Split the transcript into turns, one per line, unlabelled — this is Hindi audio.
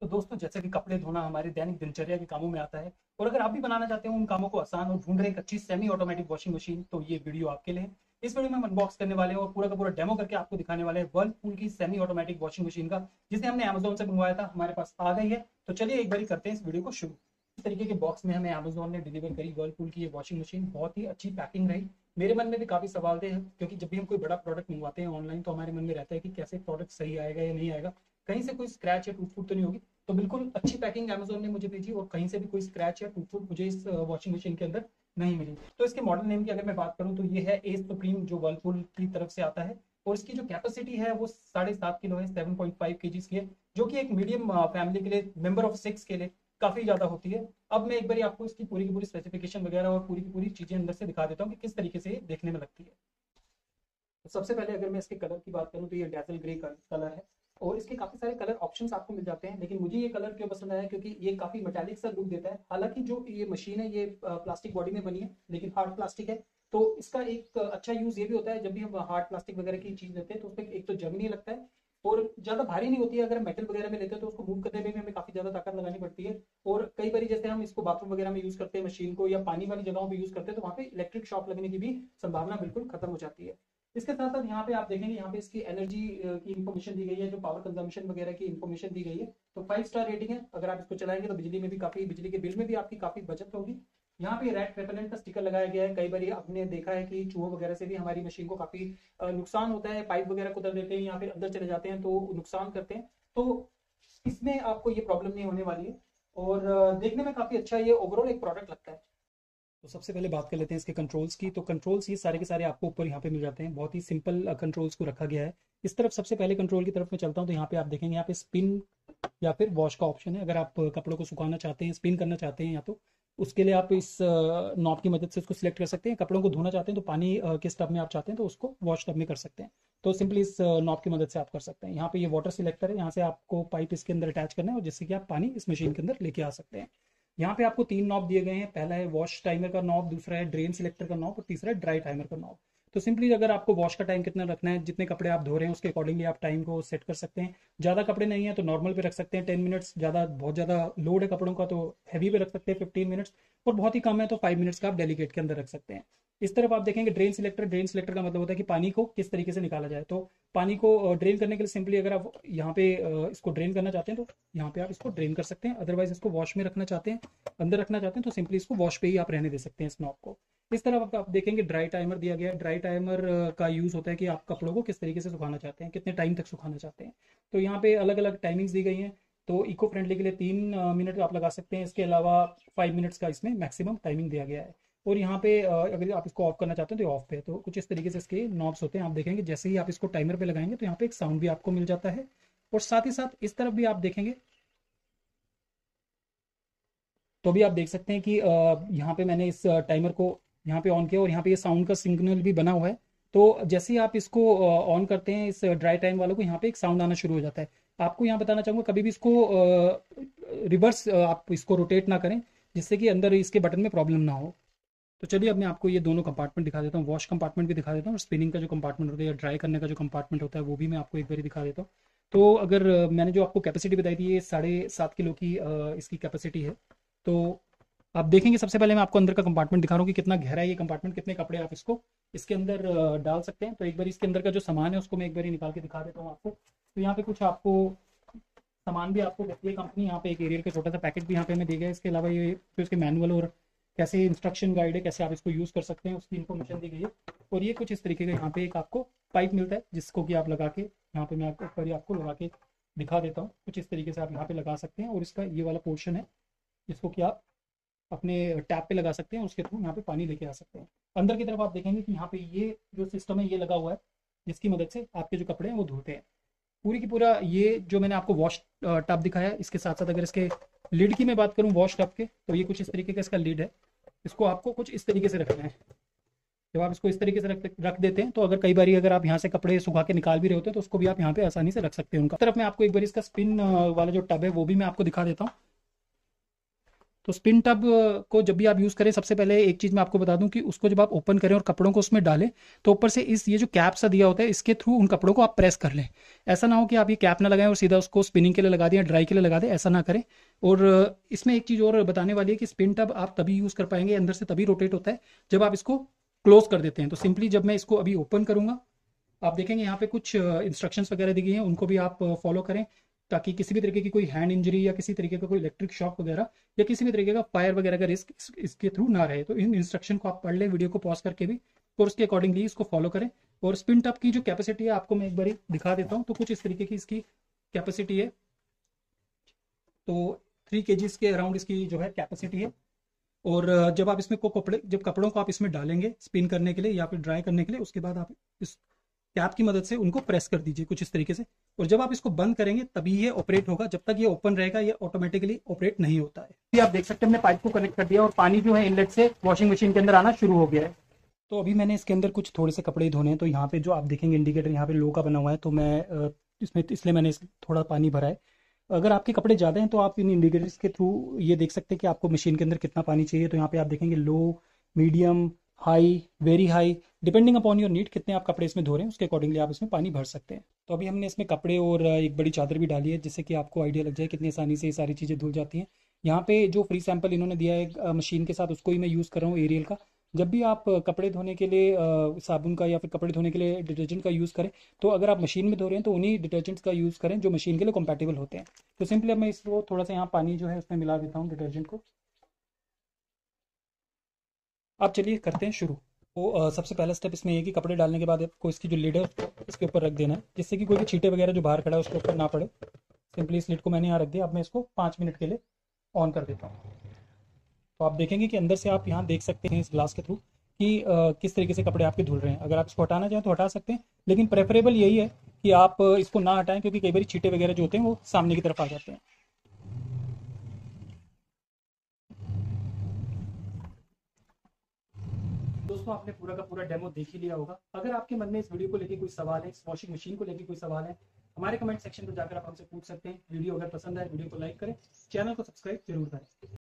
तो दोस्तों, जैसे कि कपड़े धोना हमारे दैनिक दिनचर्या के कामों में आता है, और अगर आप भी बनाना चाहते हो उन कामों को आसान और ढूंढ रहे एक अच्छी सेमी ऑटोमेटिक वॉशिंग मशीन, तो ये वीडियो आपके लिए है। इस वीडियो में हम अनबॉक्स करने वाले हैं और पूरा का पूरा डेमो करके आपको दिखाने वाले हैं वर्लपूल की सेमी ऑटोमेटिक वॉशिंग मशीन का, जिसे हमने अमेजोन से मंगवाया था, हमारे पास आ गई है। तो चलिए एक बार करते हैं इस वीडियो को शुरू। इस तरीके के बॉक्स में हमें अमेजोन ने डिलीवर करी वर्लपूल की ये वॉशिंग मशीन। बहुत ही अच्छी पैकिंग रही। मेरे मन में भी काफी सवाल थे, क्योंकि जब भी हम कोई बड़ा प्रोडक्ट मंगवाते हैं ऑनलाइन, तो हमारे मन में रहता है कि कैसे प्रोडक्ट सही आएगा या नहीं आएगा, कहीं से कोई स्क्रैच या टूट फूट तो नहीं होगी। तो बिल्कुल अच्छी पैकिंग अमेजोन ने मुझे भेजी, और कहीं से भी कोई स्क्रैच या टूट फूट मुझे इस वॉशिंग मशीन के अंदर नहीं मिली। तो इसके मॉडल नेम की अगर मैं बात करूं, तो ये है एस सुप्रीम, जो वर्लपूल की तरफ से आता है। और इसकी जो कैपेसिटी है वो 7.5 किलो है, 7.5 kg की है, जो कि एक मीडियम फैमिली के लिए, मेंबर ऑफ 6 के लिए काफी ज्यादा होती है। अब मैं एक बार आपको इसकी पूरी की पूरी स्पेसिफिकेशन वगैरह और पूरी की पूरी चीजें अंदर से दिखा देता हूँ कि किस तरीके से ये देखने में लगती है। तो सबसे पहले अगर मैं इसके कलर की बात करूं, तो ये डेजल ग्रे कलर है। और इसके काफी सारे कलर ऑप्शंस आपको मिल जाते हैं, लेकिन मुझे ये कलर क्यों पसंद आया, क्योंकि ये काफी मेटालिक सा लुक देता है। हालांकि जो ये मशीन है ये प्लास्टिक बॉडी में बनी है, लेकिन हार्ड प्लास्टिक है। तो इसका एक अच्छा यूज ये भी होता है, जब भी हम हार्ड प्लास्टिक वगैरह की चीज लेते हैं तो उसमें एक तो जंग नहीं लगता है, और ज्यादा भारी नहीं होती है। अगर मेटल वगैरह में लेते हैं तो उसको मूव करने में भी हमें काफी ज्यादा ताकत लगानी पड़ती है। और कई बार जैसे हम इसको बाथरूम वगैरह में यूज करते हैं मशीन को, या पानी वाली जगहों पे यूज करते हैं, तो वहाँ पे इलेक्ट्रिक शॉक लगने की भी संभावना बिल्कुल खत्म हो जाती है। इसके साथ साथ यहाँ पे आप देखेंगे, यहाँ पे इसकी एनर्जी की इन्फॉर्मेशन दी गई है, जो पावर कंजम्पशन वगैरह की इन्फॉर्मेशन दी गई है। तो 5 स्टार रेटिंग है। अगर आप इसको चलाएंगे तो बिजली में भी काफी, बिजली के बिल में भी आपकी काफी बचत होगी। यहाँ पे रेड रेपेलेंट का स्टिकर लगाया गया है। कई बार आपने देखा है कि चूहों वगैरह से भी हमारी मशीन को काफी नुकसान होता है। पाइप वगैरह कुतर देते हैं या फिर अंदर चले जाते हैं तो नुकसान करते हैं। तो इसमें आपको ये प्रॉब्लम नहीं होने वाली है। और देखने में काफी अच्छा ये ओवरऑल एक प्रोडक्ट लगता है। तो सबसे पहले बात कर लेते हैं इसके कंट्रोल्स की। तो कंट्रोल्स ये सारे के सारे आपको ऊपर यहाँ पे मिल जाते हैं। बहुत ही सिंपल कंट्रोल्स को रखा गया है। इस तरफ सबसे पहले कंट्रोल की तरफ मैं चलता हूँ, तो यहाँ पे आप देखेंगे, यहाँ पे स्पिन या फिर वॉश का ऑप्शन है। अगर आप कपड़ों को सुखाना चाहते हैं, स्पिन करना चाहते हैं, या तो उसके लिए आप इस नॉब की मदद से उसको सिलेक्ट कर सकते हैं। कपड़ों को धोना चाहते हैं तो पानी किस टब में आप चाहते हैं, तो उसको वॉश टब में कर सकते हैं। तो सिंपली इस नॉब की मदद से आप कर सकते हैं। यहाँ पे ये वाटर सिलेक्टर है, यहाँ से आपको पाइप इसके अंदर अटैच करना है, और जिससे कि आप पानी इस मशीन के अंदर लेके आ सकते हैं। यहाँ पे आपको 3 नॉब दिए गए हैं। पहला है वॉश टाइमर का नॉब, दूसरा है ड्रेन सिलेक्टर का नॉब, और तीसरा है ड्राई टाइमर का नॉब। तो सिंपली अगर आपको वॉश का टाइम कितना रखना है, जितने कपड़े आप धो रहे हैं उसके अकॉर्डिंगली आप टाइम को सेट कर सकते हैं। ज़्यादा कपड़े नहीं है तो नॉर्मल पे रख सकते हैं 10 मिनट्स, ज़्यादा बहुत ज़्यादा लोड है कपड़ों का तो हैवी पे रख सकते हैं 15 मिनट्स, और बहुत ही कम है तो 5 मिनट्स का आप डेलीकेट के अंदर रख सकते हैं। इस तरफ आप देखेंगे ड्रेन सिलेक्टर। ड्रेन सिलेक्टर का मतलब होता है कि पानी को किस तरीके से निकाला जाए। तो पानी को ड्रेन करने के लिए सिंपली अगर आप यहाँ पे इसको ड्रेन करना चाहते हैं तो यहाँ पे आप इसको ड्रेन कर सकते हैं। अदरवाइज इसको वॉश में रखना चाहते हैं, अंदर रखना चाहते हैं, तो सिंपली इसको वॉश पे ही आप रहने दे सकते हैं इस नॉब को। इस तरफ आप देखेंगे ड्राई टाइमर दिया गया है। ड्राई टाइमर का यूज होता है कि आप कपड़ों को किस तरीके से सुखाना चाहते हैं, कितने टाइम तक सुखाना चाहते हैं। तो यहाँ पे अलग अलग टाइमिंग्स दी गई हैं। तो इको फ्रेंडली के लिए 3 मिनट आप लगा सकते हैं। इसके अलावा 5 मिनट्स का इसमें मैक्सिमम टाइमिंग दिया गया है। और यहाँ पे अगर आप इसको ऑफ करना चाहते हैं तो ऑफ पे है। तो कुछ इस तरीके से इसके नॉब्स होते हैं। आप देखेंगे जैसे ही आप इसको टाइमर पे लगाएंगे तो यहाँ पे एक साउंड भी आपको मिल जाता है। और साथ ही साथ इस तरफ भी आप देखेंगे तो भी आप देख सकते हैं कि यहाँ पे मैंने इस टाइमर को यहाँ पे ऑन किया, और यहाँ पे ये साउंड का सिग्नल भी बना हुआ है। तो जैसे ही आप इसको ऑन करते हैं इस ड्राई टाइम वालों को, यहाँ पे एक साउंड आना शुरू हो जाता है। आपको यहाँ बताना चाहूँगा, कभी भी इसको रिवर्स आप इसको रोटेट ना करें, जिससे कि अंदर इसके बटन में प्रॉब्लम ना हो। तो चलिए अब मैं आपको ये दोनों कंपार्टमेंट दिखा देता हूँ। वॉश कंपार्टमेंट भी दिखा देता हूँ, और स्पिनिंग का जो कंपार्टमेंट होता है या ड्राई करने का जो कंपार्टमेंट होता है वो भी मैं आपको एक बार दिखा देता हूँ। तो अगर मैंने जो आपको कैपेसिटी बताई थी, ये 7.5 किलो की इसकी कैपेसिटी है। तो आप देखेंगे सबसे पहले मैं आपको अंदर का कंपार्टमेंट दिखा रहा हूँ कि कितना गहरा है ये कंपार्टमेंट, कितने कपड़े आप इसको इसके अंदर डाल सकते हैं। तो एक बार इसके अंदर का जो सामान है उसको मैं एक बार निकाल के दिखा देता हूँ आपको। तो यहाँ पे कुछ आपको सामान भी आपको देती है कंपनी। यहाँ पे एक एरियल का छोटा सा पैकेट भी यहाँ पे हमें दिया गया है। इसके अलावा ये फिर उसके मैनुअल और कैसे इंस्ट्रक्शन गाइड है, कैसे आप इसको यूज़ कर सकते हैं, उसकी इन्फॉर्मेशन दी गई है। और ये कुछ इस तरीके का यहाँ पे एक आपको पाइप मिलता है, जिसको कि आप लगा के, यहाँ पे मैं आपको ऊपर ही आपको लगा के दिखा देता हूँ। कुछ इस तरीके से आप यहाँ पे लगा सकते हैं, और इसका ये वाला पोर्शन है जिसको कि आप अपने टैप पे लगा सकते हैं, उसके थ्रू यहाँ पे पानी लेके आ सकते हैं। अंदर की तरफ आप देखेंगे कि यहाँ पे ये जो सिस्टम है ये लगा हुआ है, जिसकी मदद से आपके जो कपड़े हैं वो धोते हैं। पूरी की पूरा ये जो मैंने आपको वॉश टब दिखाया, इसके साथ साथ अगर इसके लिड की मैं बात करूँ वॉश टब के, तो ये कुछ इस तरीके का इसका लिड है। इसको आपको कुछ इस तरीके से रखना है। जब आप इसको इस तरीके से रख देते हैं, तो अगर कई बार अगर आप यहाँ से कपड़े सुखा के निकाल भी रहे होते हैं, तो उसको भी आप यहाँ पे आसानी से रख सकते हैं। उनका तरफ मैं आपको एक बार इसका स्पिन वाला जो टब है वो भी मैं आपको दिखा देता हूँ। तो स्पिन टब को जब भी आप यूज़ करें, सबसे पहले एक चीज़ मैं आपको बता दूं कि उसको जब आप ओपन करें और कपड़ों को उसमें डालें, तो ऊपर से ये जो कैप सा दिया होता है, इसके थ्रू उन कपड़ों को आप प्रेस कर लें। ऐसा ना हो कि आप ये कैप ना लगाएं और सीधा उसको स्पिनिंग के लिए लगा दें या ड्राई के लिए लगा दें, ऐसा ना करें। और इसमें एक चीज़ और बताने वाली है कि स्पिन टब आप तभी यूज़ कर पाएंगे, अंदर से तभी रोटेट होता है जब आप इसको क्लोज कर देते हैं। तो सिंपली जब मैं इसको अभी ओपन करूंगा, आप देखेंगे यहाँ पे कुछ इंस्ट्रक्शंस वगैरह दी गई हैं, उनको भी आप फॉलो करें, ताकि किसी भी तरीके की कोई हैंड इंजरी या किसी तरीके का कोई इलेक्ट्रिक शॉक वगैरह या किसी भी तरीके का फायर वगैरह का रिस्क इसके थ्रू ना रहे। तो इन इंस्ट्रक्शन को आप पढ़ लें वीडियो को पॉज करके भी, और उसके अकॉर्डिंगली इसको फॉलो करें। और स्पिन टप की जो कैपेसिटी है आपको मैं एक बार दिखा देता हूँ। तो कुछ इस तरीके की इसकी कैपेसिटी है। तो 3 kgs के अराउंड इसकी जो है कैपेसिटी है। और जब आप इसमें जब कपड़ों को आप इसमें डालेंगे स्पिन करने के लिए या फिर ड्राई करने के लिए, उसके बाद आप इस कैप की मदद से उनको प्रेस कर दीजिए कुछ इस तरीके से। और जब आप इसको बंद करेंगे तभी ये ऑपरेट होगा, जब तक ये ओपन रहेगा ये ऑटोमेटिकली ऑपरेट नहीं होता है। अभी आप देख सकते हैं हमने पाइप को कनेक्ट कर दिया और पानी जो है इनलेट से वॉशिंग मशीन के अंदर आना शुरू हो गया है। तो अभी मैंने इसके अंदर कुछ थोड़े से कपड़े धोने हैं। तो यहाँ पे जो आप देखेंगे इंडिकेटर यहाँ पे लो का बना हुआ है, तो मैं इसमें इसलिए मैंने थोड़ा पानी भरा है। अगर आपके कपड़े ज़्यादा हैं तो आप इन इंडिकेटर्स के थ्रू ये देख सकते हैं कि आपको मशीन के अंदर कितना पानी चाहिए। तो यहाँ पे आप देखेंगे low, medium, high, very high, depending upon your need, कितने आप कपड़े इसमें धो रहे हैं उसके अकॉर्डिंगली आप इसमें पानी भर सकते हैं। तो अभी हमने इसमें कपड़े और एक बड़ी चादर भी डाली है, जिससे कि आपको आइडिया लग जाए कितनी आसानी से ये सारी चीज़ें धुल जाती हैं। यहाँ पे जो फ्री सैंपल इन्होंने दिया है मशीन के साथ, उसको ही मैं यूज़ कर रहा हूँ, एरियल का। जब भी आप कपड़े धोने के लिए साबुन का या फिर कपड़े धोने के लिए डिटर्जेंट का यूज़ करें, तो अगर आप मशीन में धो रहे हैं तो उन्हीं डिटर्जेंट्स का यूज़ करें जो मशीन के लिए कंपैटिबल होते हैं। तो सिंपली अब मैं इसको थोड़ा सा यहाँ पानी जो है उसमें मिला देता हूँ डिटर्जेंट को। अब चलिए करते हैं शुरू। तो सबसे पहला स्टेप इसमें ये है कि कपड़े डालने के बाद आपको इसकी जो लिड है इसके ऊपर रख देना है, जिससे कि कोई भी छींटे वगैरह जो बाहर खड़ा है उसके ऊपर ना पड़े। सिंपली इस लिड को मैंने यहाँ रख दिया। अब मैं इसको 5 मिनट के लिए ऑन कर देता हूँ। तो आप देखेंगे कि अंदर से आप यहाँ देख सकते हैं इस ग्लास के थ्रू कि किस तरीके से कपड़े आपके धुल रहे हैं। अगर आप इसको हटाना चाहें तो हटा सकते हैं, लेकिन प्रेफरेबल यही है कि आप इसको ना हटाएं, क्योंकि कई बार छींटे वगैरह जो होते हैं वो सामने की तरफ आ जाते हैं। दोस्तों आपने पूरा का पूरा डेमो देख ही लिया होगा। अगर आपके मन में इस वीडियो को लेके कोई सवाल है, इस वॉशिंग मशीन को लेके कोई सवाल है, हमारे कमेंट सेक्शन पर जाकर आप हमसे पूछ सकते हैं। वीडियो अगर पसंद आए वीडियो को लाइक करें, चैनल को सब्सक्राइब जरूर करें।